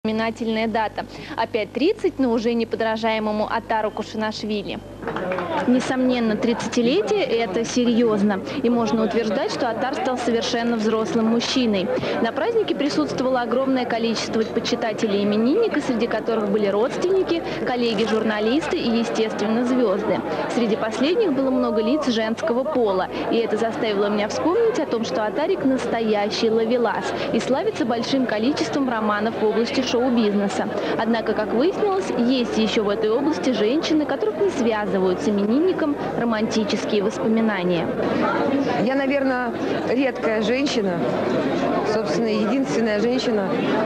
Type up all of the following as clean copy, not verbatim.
знаменательная дата. Опять 30, но уже неподражаемому Атару Кушанашвили. Несомненно, 30-летие – это серьезно. И можно утверждать, что Атар стал совершенно взрослым мужчиной. На празднике присутствовало огромное количество почитателей именинника, среди которых были родственники, коллеги-журналисты и, естественно, звезды. Среди последних было много лиц женского пола. И это заставило меня вспомнить о том, что Атарик – настоящий ловелас и славится большим количеством романов в области шоу-бизнеса. Однако, как выяснилось, есть еще в этой области женщины, которых не связывают с именинником романтические воспоминания. Я, наверное, редкая женщина, собственно, единственная женщина,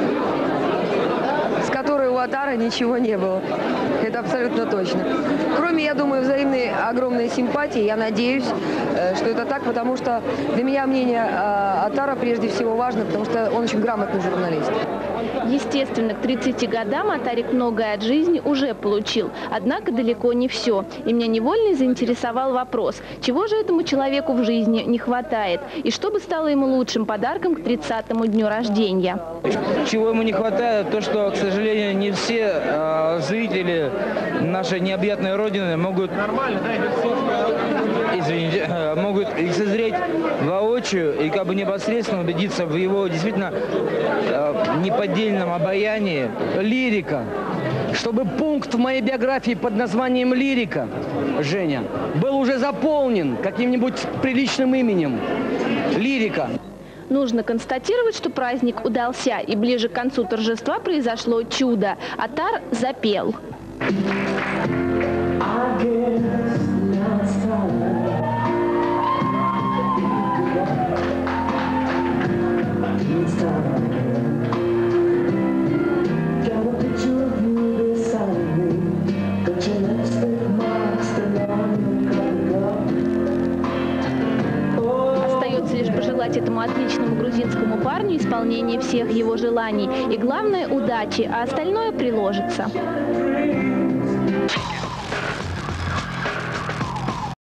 с которой у Атара ничего не было. Это абсолютно точно. Кроме, я думаю, взаимной огромной симпатии, я надеюсь, что это так, потому что для меня мнение Атара прежде всего важно, потому что он очень грамотный журналист. Естественно, к 30 годам Атарик многое от жизни уже получил. Однако далеко не все. И меня невольно заинтересовал вопрос, чего же этому человеку в жизни не хватает? И что бы стало ему лучшим подарком к 30-му дню рождения? Чего ему не хватает, то, что, к сожалению, не все зрители нашей необъятной Родины могут, могут лицезреть воочию и как бы непосредственно убедиться в его действительно неподдельном обаянии. Лирика. Чтобы пункт в моей биографии под названием «Лирика», Женя, был уже заполнен каким-нибудь приличным именем. Лирика. Нужно констатировать, что праздник удался, и ближе к концу торжества произошло чудо. Атар запел. Остается лишь пожелать этому отличному грузинскому парню исполнения всех его желаний. И главное – удачи, а остальное приложится.